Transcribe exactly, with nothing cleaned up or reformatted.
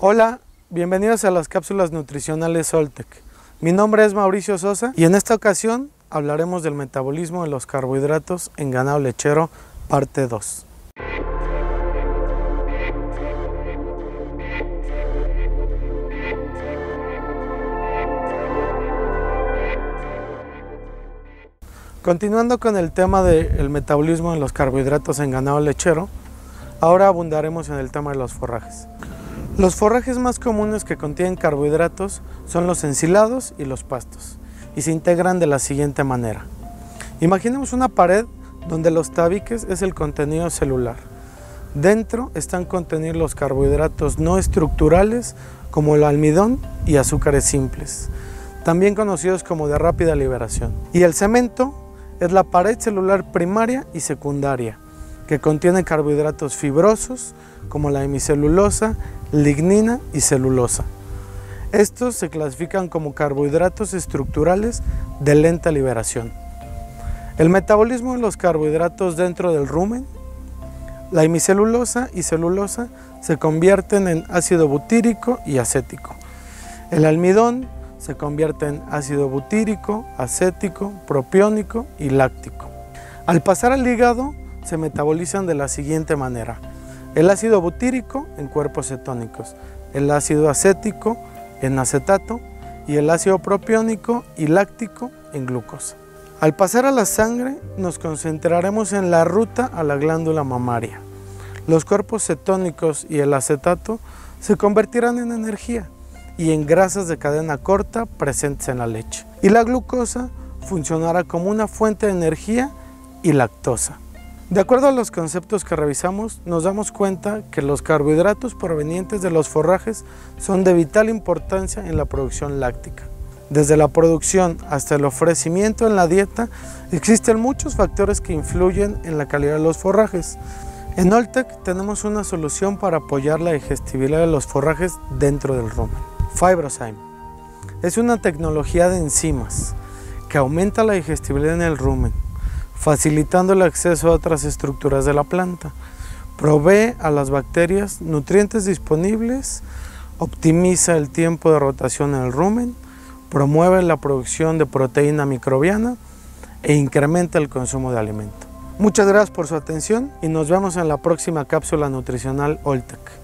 Hola, bienvenidos a las cápsulas nutricionales Oltec. Mi nombre es Mauricio Sosa y en esta ocasión hablaremos del metabolismo de los carbohidratos en ganado lechero, parte dos. Continuando con el tema del metabolismo de los carbohidratos en ganado lechero, ahora abundaremos en el tema de los forrajes. Los forrajes más comunes que contienen carbohidratos son los ensilados y los pastos, y se integran de la siguiente manera. Imaginemos una pared donde los tabiques es el contenido celular. Dentro están contenidos los carbohidratos no estructurales como el almidón y azúcares simples, también conocidos como de rápida liberación. Y el cemento es la pared celular primaria y secundaria, que contiene carbohidratos fibrosos como la hemicelulosa, lignina y celulosa. Estos se clasifican como carbohidratos estructurales de lenta liberación. El metabolismo de los carbohidratos dentro del rumen, la hemicelulosa y celulosa se convierten en ácido butírico y acético. El almidón se convierte en ácido butírico, acético, propiónico y láctico. Al pasar al hígado, se metabolizan de la siguiente manera: el ácido butírico en cuerpos cetónicos, el ácido acético en acetato y el ácido propiónico y láctico en glucosa. Al pasar a la sangre, nos concentraremos en la ruta a la glándula mamaria. Los cuerpos cetónicos y el acetato se convertirán en energía y en grasas de cadena corta presentes en la leche. Y la glucosa funcionará como una fuente de energía y lactosa. De acuerdo a los conceptos que revisamos, nos damos cuenta que los carbohidratos provenientes de los forrajes son de vital importancia en la producción láctica. Desde la producción hasta el ofrecimiento en la dieta, existen muchos factores que influyen en la calidad de los forrajes. En Oltec tenemos una solución para apoyar la digestibilidad de los forrajes dentro del rumen. FibroZyme es una tecnología de enzimas que aumenta la digestibilidad en el rumen, facilitando el acceso a otras estructuras de la planta. Provee a las bacterias nutrientes disponibles, optimiza el tiempo de rotación en el rumen, promueve la producción de proteína microbiana e incrementa el consumo de alimento. Muchas gracias por su atención y nos vemos en la próxima cápsula nutricional Oltec.